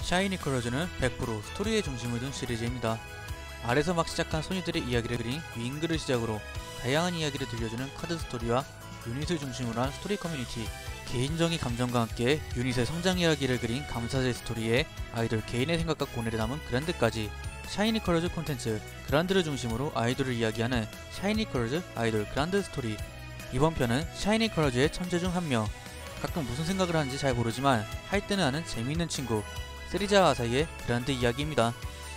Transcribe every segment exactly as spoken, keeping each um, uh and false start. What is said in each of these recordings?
샤이니 컬러즈는 백 퍼센트 스토리의 중심을 둔 시리즈입니다. 아래서 막 시작한 소녀들의 이야기를 그린 윙글을 시작으로 다양한 이야기를 들려주는 카드 스토리와 유닛을 중심으로 한 스토리 커뮤니티, 개인적인 감정과 함께 유닛의 성장 이야기를 그린 감사제 스토리에 아이돌 개인의 생각과 고뇌를 담은 그란드까지 샤이니 컬러즈 콘텐츠 그란드를 중심으로 아이돌을 이야기하는 샤이니 컬러즈 아이돌 그란드 스토리. 이번 편은 샤이니 컬러즈의 천재 중 한 명, 가끔 무슨 생각을 하는지 잘 모르지만 할 때는 아는 재미있는 친구 세리자와 아사히의 그란드 이야기입니다.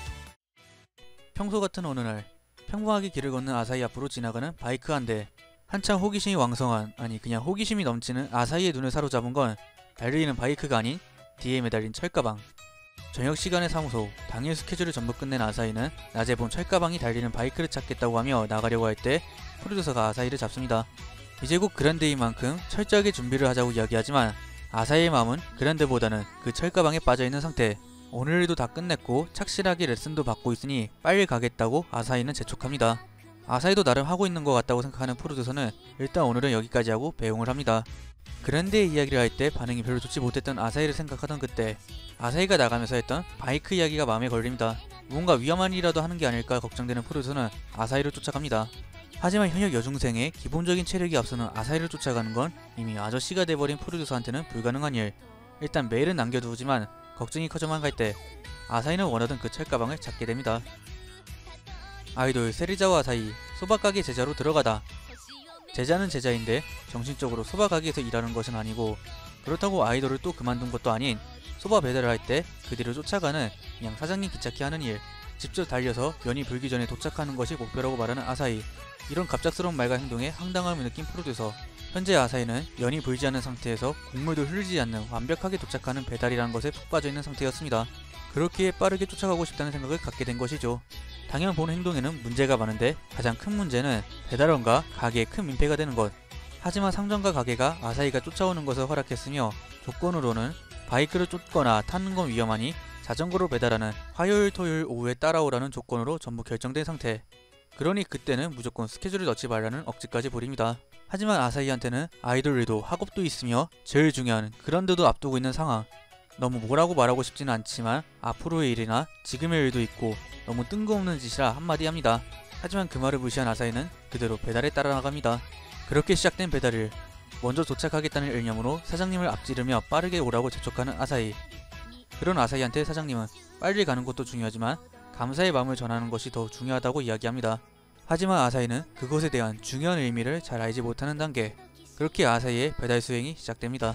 평소 같은 어느 날 평범하게 길을 걷는 아사히 앞으로 지나가는 바이크 한 대. 한창 호기심이 왕성한, 아니 그냥 호기심이 넘치는 아사히의 눈을 사로잡은 건 달리는 바이크가 아닌 뒤에 매달린 철가방. 저녁 시간의 사무소, 당일 스케줄을 전부 끝낸 아사히는 낮에 본 철가방이 달리는 바이크를 찾겠다고 하며 나가려고 할 때 프로듀서가 아사히를 잡습니다. 이제 곧 그란드인 만큼 철저하게 준비를 하자고 이야기하지만 아사히의 마음은 그란드보다는 그 철가방에 빠져있는 상태. 오늘 일도 다 끝냈고 착실하게 레슨도 받고 있으니 빨리 가겠다고 아사히는 재촉합니다. 아사히도 나름 하고 있는 것 같다고 생각하는 프로듀서는 일단 오늘은 여기까지 하고 배웅을 합니다. 그란드의 이야기를 할 때 반응이 별로 좋지 못했던 아사히를 생각하던 그때 아사히가 나가면서 했던 바이크 이야기가 마음에 걸립니다. 뭔가 위험한 일이라도 하는 게 아닐까 걱정되는 프로듀서는 아사히를 쫓아갑니다. 하지만 현역 여중생의 기본적인 체력이 앞서는 아사히를 쫓아가는 건 이미 아저씨가 돼버린 프로듀서한테는 불가능한 일. 일단 메일은 남겨두지만 걱정이 커져만 갈 때 아사히는 원하던 그 철가방을 찾게 됩니다. 아이돌 세리자와 아사히, 소바가게 제자로 들어가다. 제자는 제자인데 정신적으로 소바가게에서 일하는 것은 아니고, 그렇다고 아이돌을 또 그만둔 것도 아닌 소바 배달을 할 때 그 뒤를 쫓아가는 그냥 사장님 귀찮게 하는 일. 직접 달려서 면이 불기 전에 도착하는 것이 목표라고 말하는 아사히. 이런 갑작스러운 말과 행동에 황당함을 느낀 프로듀서. 현재 아사히는 연이 불지 않은 상태에서 국물도 흐르지 않는 완벽하게 도착하는 배달이라는 것에 푹 빠져있는 상태였습니다. 그렇기에 빠르게 쫓아가고 싶다는 생각을 갖게 된 것이죠. 당연 본 행동에는 문제가 많은데 가장 큰 문제는 배달원과 가게에 큰 민폐가 되는 것. 하지만 상점과 가게가 아사히가 쫓아오는 것을 허락했으며 조건으로는 바이크를 쫓거나 타는 건 위험하니 자전거로 배달하는 화요일 토요일 오후에 따라오라는 조건으로 전부 결정된 상태. 그러니 그때는 무조건 스케줄을 넣지 말라는 억지까지 부립니다. 하지만 아사히한테는 아이돌 일도 학업도 있으며 제일 중요한 그란드도 앞두고 있는 상황. 너무 뭐라고 말하고 싶지는 않지만 앞으로의 일이나 지금의 일도 있고 너무 뜬금없는 짓이라 한마디 합니다. 하지만 그 말을 무시한 아사히는 그대로 배달에 따라 나갑니다. 그렇게 시작된 배달일. 먼저 도착하겠다는 일념으로 사장님을 앞지르며 빠르게 오라고 재촉하는 아사히. 그런 아사히한테 사장님은 빨리 가는 것도 중요하지만 감사의 마음을 전하는 것이 더 중요하다고 이야기합니다. 하지만 아사히는 그것에 대한 중요한 의미를 잘 알지 못하는 단계. 그렇게 아사히의 배달 수행이 시작됩니다.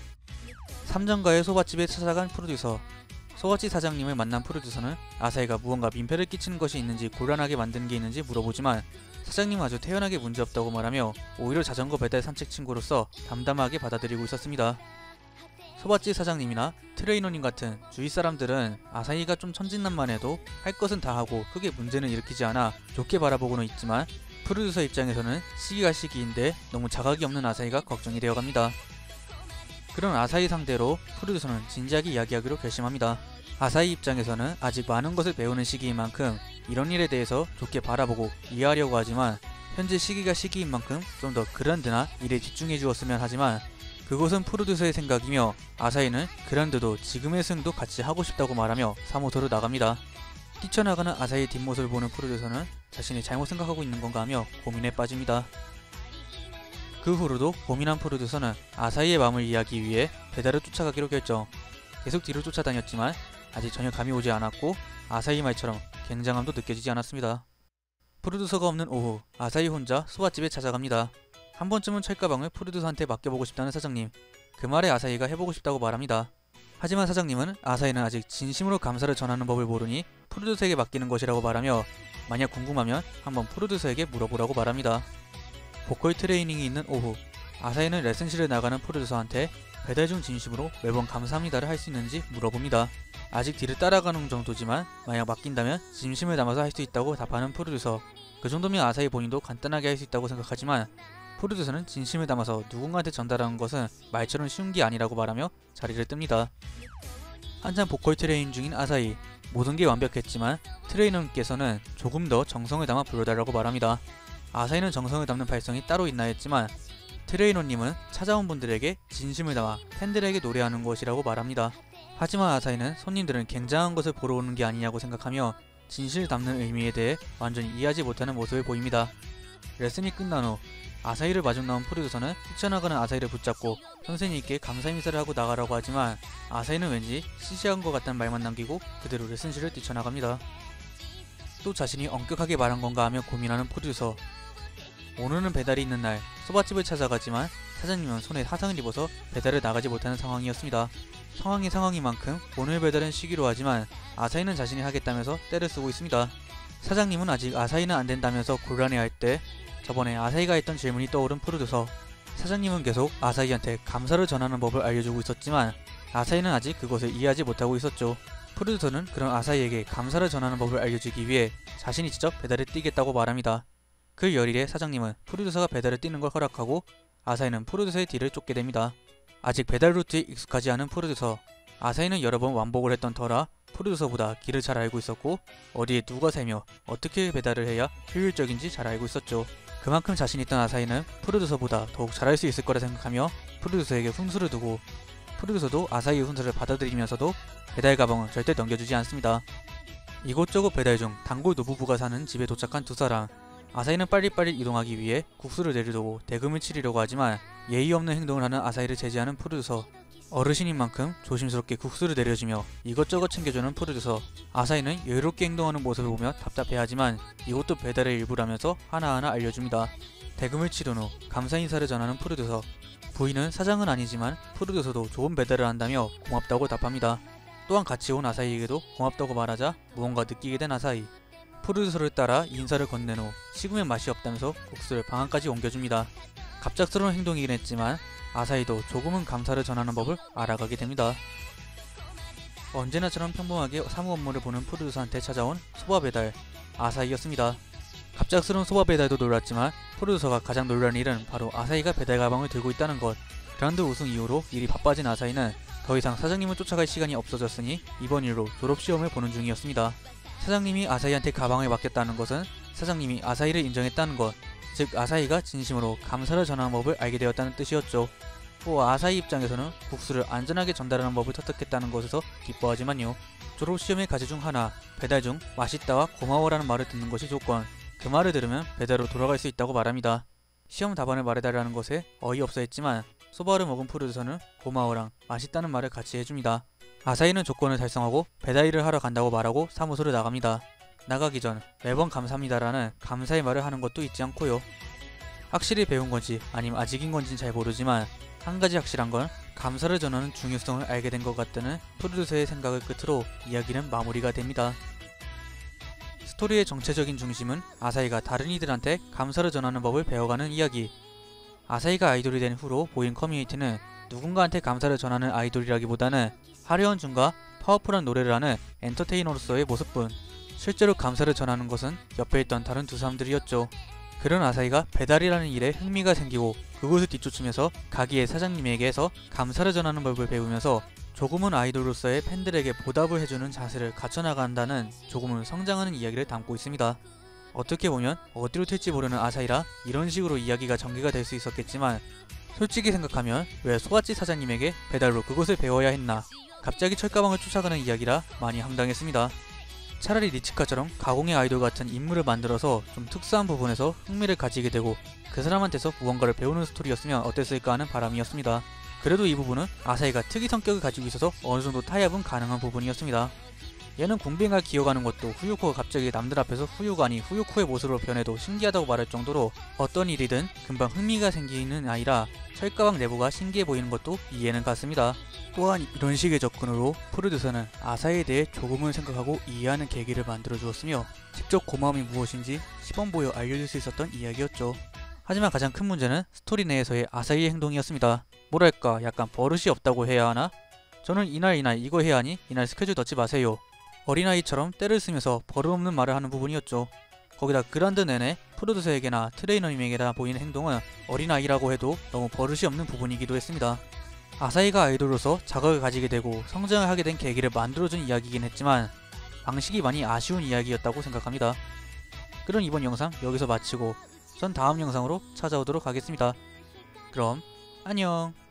삼점가의 소바집에 찾아간 프로듀서. 소바집 사장님을 만난 프로듀서는 아사히가 무언가 민폐를 끼치는 것이 있는지 곤란하게 만드는 게 있는지 물어보지만 사장님은 아주 태연하게 문제없다고 말하며 오히려 자전거 배달 산책 친구로서 담담하게 받아들이고 있었습니다. 소바집 사장님이나 트레이너님 같은 주위 사람들은 아사히가 좀 천진난만해도 할 것은 다 하고 크게 문제는 일으키지 않아 좋게 바라보고는 있지만 프로듀서 입장에서는 시기가 시기인데 너무 자각이 없는 아사히가 걱정이 되어갑니다. 그런 아사히 상대로 프로듀서는 진지하게 이야기하기로 결심합니다. 아사히 입장에서는 아직 많은 것을 배우는 시기인 만큼 이런 일에 대해서 좋게 바라보고 이해하려고 하지만 현재 시기가 시기인 만큼 좀 더 그란드나 일에 집중해 주었으면 하지만 그것은 프로듀서의 생각이며 아사히는 그란드도 지금의 승도 같이 하고 싶다고 말하며 사무소로 나갑니다. 뛰쳐나가는 아사히의 뒷모습을 보는 프로듀서는 자신이 잘못 생각하고 있는 건가 하며 고민에 빠집니다. 그 후로도 고민한 프로듀서는 아사히의 마음을 이해하기 위해 배달을 쫓아가기로 결정. 계속 뒤를 쫓아다녔지만 아직 전혀 감이 오지 않았고 아사히 말처럼 굉장함도 느껴지지 않았습니다. 프로듀서가 없는 오후, 아사히 혼자 소바집에 찾아갑니다. 한 번쯤은 철가방을 프로듀서한테 맡겨보고 싶다는 사장님. 그 말에 아사히가 해보고 싶다고 말합니다. 하지만 사장님은 아사히는 아직 진심으로 감사를 전하는 법을 모르니 프로듀서에게 맡기는 것이라고 말하며 만약 궁금하면 한번 프로듀서에게 물어보라고 말합니다. 보컬 트레이닝이 있는 오후, 아사히는 레슨실에 나가는 프로듀서한테 배달 중 진심으로 매번 감사합니다를 할 수 있는지 물어봅니다. 아직 뒤를 따라가는 정도지만 만약 맡긴다면 진심을 담아서 할 수 있다고 답하는 프로듀서. 그 정도면 아사히 본인도 간단하게 할 수 있다고 생각하지만 프로듀서는 진심을 담아서 누군가한테 전달하는 것은 말처럼 쉬운 게 아니라고 말하며 자리를 뜹니다. 한참 보컬 트레이닝 중인 아사히. 모든 게 완벽했지만 트레이너님께서는 조금 더 정성을 담아 불러달라고 말합니다. 아사히는 정성을 담는 발성이 따로 있나 했지만 트레이너님은 찾아온 분들에게 진심을 담아 팬들에게 노래하는 것이라고 말합니다. 하지만 아사히는 손님들은 굉장한 것을 보러 오는 게 아니냐고 생각하며 진실 담는 의미에 대해 완전히 이해하지 못하는 모습을 보입니다. 레슨이 끝난 후 아사히를 마중 나온 프로듀서는 뛰쳐나가는 아사히를 붙잡고 선생님께 감사 인사를 하고 나가라고 하지만 아사히는 왠지 시시한 것 같다는 말만 남기고 그대로 레슨실을 뛰쳐나갑니다. 또 자신이 엄격하게 말한 건가 하며 고민하는 프로듀서. 오늘은 배달이 있는 날 소바집을 찾아가지만 사장님은 손에 화상을 입어서 배달을 나가지 못하는 상황이었습니다. 상황이 상황인 만큼 오늘 배달은 쉬기로 하지만 아사히는 자신이 하겠다면서 떼를 쓰고 있습니다. 사장님은 아직 아사히는 안된다면서 곤란해할 때 저번에 아사히가 했던 질문이 떠오른 프로듀서. 사장님은 계속 아사히한테 감사를 전하는 법을 알려주고 있었지만 아사히는 아직 그것을 이해하지 못하고 있었죠. 프로듀서는 그런 아사히에게 감사를 전하는 법을 알려주기 위해 자신이 직접 배달을 뛰겠다고 말합니다. 그 열일에 사장님은 프로듀서가 배달을 뛰는 걸 허락하고 아사히는 프로듀서의 뒤를 쫓게 됩니다. 아직 배달 루트에 익숙하지 않은 프로듀서. 아사히는 여러 번 왕복을 했던 터라 프로듀서보다 길을 잘 알고 있었고 어디에 누가 세며 어떻게 배달을 해야 효율적인지 잘 알고 있었죠. 그만큼 자신 있던 아사히는 프로듀서보다 더욱 잘할 수 있을 거라 생각하며 프로듀서에게 훈수를 두고 프로듀서도 아사히의 훈수를 받아들이면서도 배달 가방은 절대 넘겨주지 않습니다. 이곳저곳 배달 중 단골 노부부가 사는 집에 도착한 두 사람. 아사히는 빨리빨리 이동하기 위해 국수를 내려두고 대금을 치르려고 하지만 예의 없는 행동을 하는 아사히를 제지하는 프로듀서. 어르신인 만큼 조심스럽게 국수를 내려주며 이것저것 챙겨주는 프로듀서. 아사히는 여유롭게 행동하는 모습을 보며 답답해하지만 이것도 배달의 일부라면서 하나하나 알려줍니다. 대금을 치른 후 감사 인사를 전하는 프로듀서. 부인은 사장은 아니지만 프로듀서도 좋은 배달을 한다며 고맙다고 답합니다. 또한 같이 온 아사히에게도 고맙다고 말하자 무언가 느끼게 된 아사히. 프로듀서를 따라 인사를 건넨 후 식으면 맛이 없다면서 국수를 방 안까지 옮겨줍니다. 갑작스러운 행동이긴 했지만 아사히도 조금은 감사를 전하는 법을 알아가게 됩니다. 언제나처럼 평범하게 사무 업무를 보는 프로듀서한테 찾아온 소바 배달 아사히였습니다. 갑작스러운 소바 배달도 놀랐지만 프로듀서가 가장 놀란 일은 바로 아사히가 배달 가방을 들고 있다는 것. 그라운드 우승 이후로 일이 바빠진 아사히는 더 이상 사장님을 쫓아갈 시간이 없어졌으니 이번 일로 졸업시험을 보는 중이었습니다. 사장님이 아사히한테 가방을 맡겼다는 것은 사장님이 아사히를 인정했다는 것, 즉 아사히가 진심으로 감사를 전하는 법을 알게 되었다는 뜻이었죠. 또 아사히 입장에서는 국수를 안전하게 전달하는 법을 터득했다는 것에서 기뻐하지만요. 졸업시험의 과제 중 하나, 배달 중 맛있다와 고마워라는 말을 듣는 것이 조건. 그 말을 들으면 배달로 돌아갈 수 있다고 말합니다. 시험 답안을 말해달라는 것에 어이없어 했지만 소바를 먹은 프로듀서는 고마워랑 맛있다는 말을 같이 해줍니다. 아사히는 조건을 달성하고 배달 일을 하러 간다고 말하고 사무소를 나갑니다. 나가기 전 매번 감사합니다라는 감사의 말을 하는 것도 잊지 않고요. 확실히 배운 건지 아니면 아직인 건지는 잘 모르지만 한 가지 확실한 건 감사를 전하는 중요성을 알게 된 것 같다는 프로듀서의 생각을 끝으로 이야기는 마무리가 됩니다. 스토리의 정체적인 중심은 아사히가 다른 이들한테 감사를 전하는 법을 배워가는 이야기. 아사히가 아이돌이 된 후로 보인 커뮤니티는 누군가한테 감사를 전하는 아이돌이라기보다는 화려한 춤과 파워풀한 노래를 하는 엔터테이너로서의 모습뿐. 실제로 감사를 전하는 것은 옆에 있던 다른 두 사람들이었죠. 그런 아사히가 배달이라는 일에 흥미가 생기고 그곳을 뒤쫓으면서 가게의 사장님에게서 감사를 전하는 법을 배우면서 조금은 아이돌로서의 팬들에게 보답을 해주는 자세를 갖춰나간다는 조금은 성장하는 이야기를 담고 있습니다. 어떻게 보면 어디로 튈지 모르는 아사히라 이런 식으로 이야기가 전개가 될 수 있었겠지만 솔직히 생각하면 왜 소갓집 사장님에게 배달로 그것을 배워야 했나, 갑자기 철가방을 쫓아가는 이야기라 많이 황당했습니다. 차라리 리치카처럼 가공의 아이돌 같은 인물을 만들어서 좀 특수한 부분에서 흥미를 가지게 되고 그 사람한테서 무언가를 배우는 스토리였으면 어땠을까 하는 바람이었습니다. 그래도 이 부분은 아사히가 특이 성격을 가지고 있어서 어느정도 타협은 가능한 부분이었습니다. 얘는 군뱅이가 기어가는 것도 후유코가 갑자기 남들 앞에서 후유가 아닌 후유코의 모습으로 변해도 신기하다고 말할 정도로 어떤 일이든 금방 흥미가 생기는 아이라 철가방 내부가 신기해 보이는 것도 이해는 갔습니다. 또한 이런 식의 접근으로 프로듀서는 아사히에 대해 조금은 생각하고 이해하는 계기를 만들어 주었으며 직접 고마움이 무엇인지 시범 보여 알려줄 수 있었던 이야기였죠. 하지만 가장 큰 문제는 스토리 내에서의 아사히의 행동이었습니다. 뭐랄까 약간 버릇이 없다고 해야 하나? 저는 이날 이날 이거 해야 하니 이날 스케줄 넣지 마세요. 어린아이처럼 때를 쓰면서 버릇없는 말을 하는 부분이었죠. 거기다 그란드 내내 프로듀서에게나 트레이너님에게나 보이는 행동은 어린아이라고 해도 너무 버릇이 없는 부분이기도 했습니다. 아사히가 아이돌로서 자각을 가지게 되고 성장을 하게 된 계기를 만들어준 이야기이긴 했지만 방식이 많이 아쉬운 이야기였다고 생각합니다. 그럼 이번 영상 여기서 마치고 전 다음 영상으로 찾아오도록 하겠습니다. 그럼 안녕.